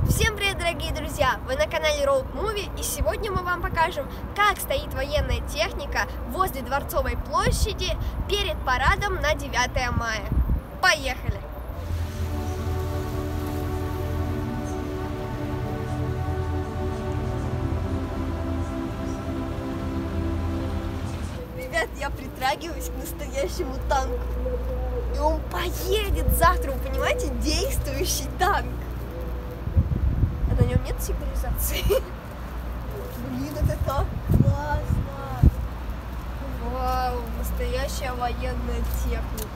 Всем привет, дорогие друзья! Вы на канале Road Movie, и сегодня мы вам покажем, как стоит военная техника возле Дворцовой площади перед парадом на 9 мая. Поехали! Ребят, я притрагиваюсь к настоящему танку. И он поедет завтра, вы понимаете, действующий танк. А на нем нет сигнализации. Блин, это так классно. Вау, настоящая военная техника.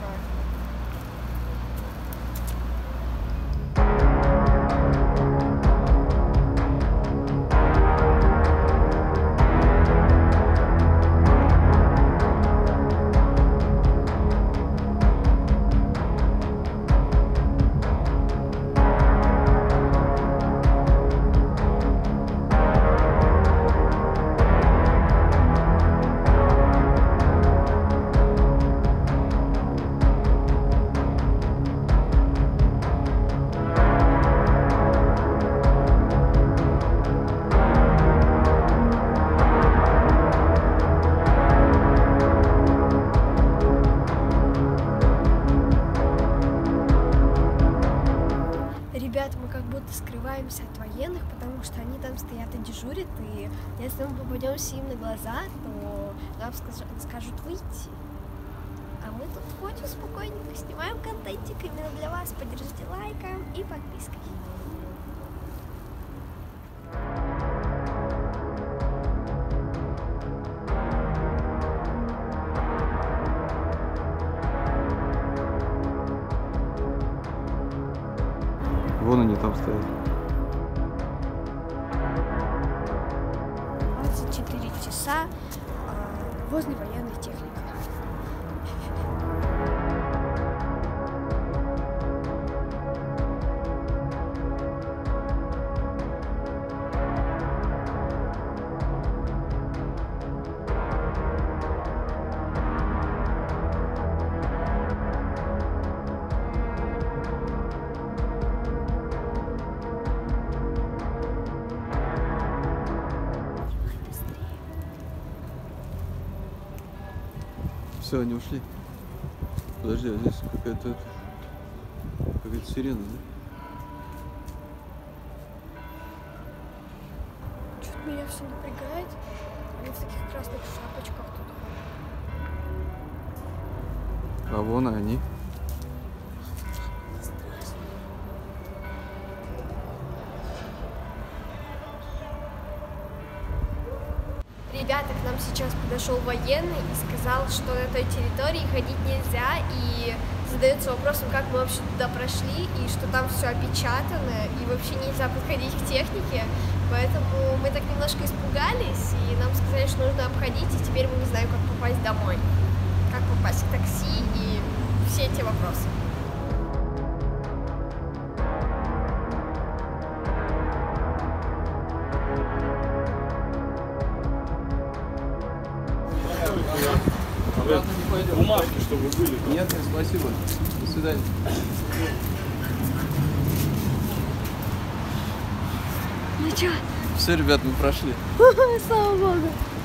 Ребята, мы как будто скрываемся от военных, потому что они там стоят и дежурят, и если мы попадемся им на глаза, то нам скажут выйти. А мы тут ходим спокойненько, снимаем контентик именно для вас. Поддержите лайком и подпиской. Вон они там стоят. 24 часа возле военной техники. Все, они ушли. Подожди, а здесь какая-то сирена, да? Что-то меня все напрягает. Они в таких красных шапочках тут. А вон и они. Ребята, к нам сейчас подошел военный и сказал, что на той территории ходить нельзя, и задается вопросом, как мы вообще туда прошли, и что там все опечатано, и вообще нельзя подходить к технике, поэтому мы так немножко испугались, и нам сказали, что нужно обходить, и теперь мы не знаем, как попасть домой, как попасть к такси и все эти вопросы. Бумажки, чтобы были. Нет, спасибо. До свидания. Ну чё? Все, ребят, мы прошли. Слава богу.